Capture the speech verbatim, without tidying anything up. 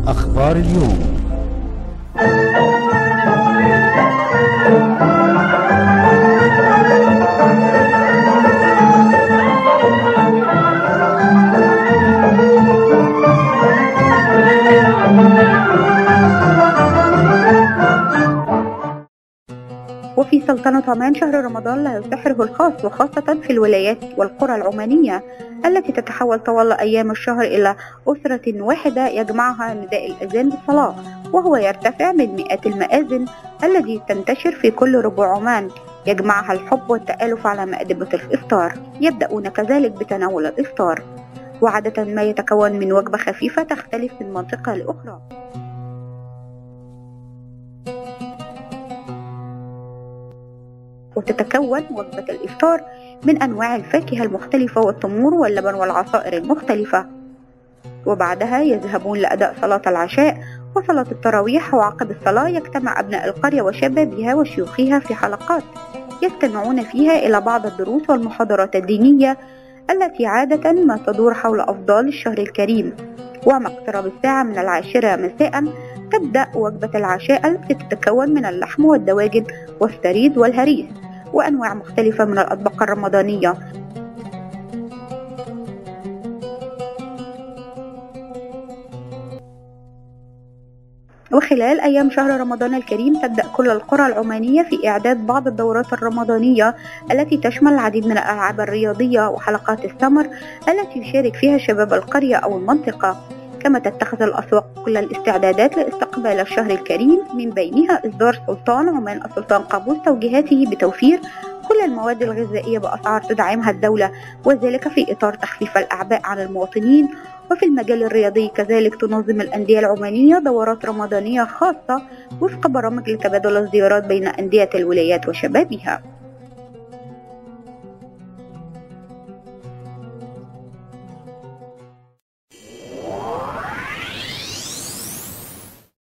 أخبار اليوم. وفي سلطنة عمان شهر رمضان له سحره الخاص، وخاصة في الولايات والقرى العمانية التي تتحول طوال أيام الشهر إلى أسرة واحدة يجمعها نداء الأذان بالصلاة، وهو يرتفع من مئات المآذن الذي تنتشر في كل ربوع عمان، يجمعها الحب والتآلف على مائدة الإفطار. يبدأون كذلك بتناول الإفطار، وعادة ما يتكون من وجبة خفيفة تختلف من منطقة لأخرى. وتتكون وجبة الإفطار من أنواع الفاكهة المختلفة والتمور واللبن والعصائر المختلفة، وبعدها يذهبون لأداء صلاة العشاء وصلاة التراويح. وعقب الصلاة يجتمع أبناء القرية وشبابها وشيوخها في حلقات يستمعون فيها إلى بعض الدروس والمحاضرات الدينية التي عادة ما تدور حول أفضال الشهر الكريم. ومع اقتراب الساعة من العاشرة مساء تبدأ وجبة العشاء التي تتكون من اللحم والدواجن والثريد والهريس وأنواع مختلفة من الأطباق الرمضانية. وخلال أيام شهر رمضان الكريم تبدأ كل القرى العمانية في إعداد بعض الدورات الرمضانية التي تشمل العديد من الألعاب الرياضية وحلقات السمر التي يشارك فيها شباب القرية أو المنطقة. كما تتخذ الأسواق كل الاستعدادات لاستقبال الشهر الكريم، من بينها إصدار سلطان عمان السلطان قابوس توجيهاته بتوفير كل المواد الغذائية بأسعار تدعمها الدولة، وذلك في إطار تخفيف الأعباء عن المواطنين. وفي المجال الرياضي كذلك تنظم الأندية العمانية دورات رمضانية خاصة وفق برامج لتبادل الزيارات بين أندية الولايات وشبابها.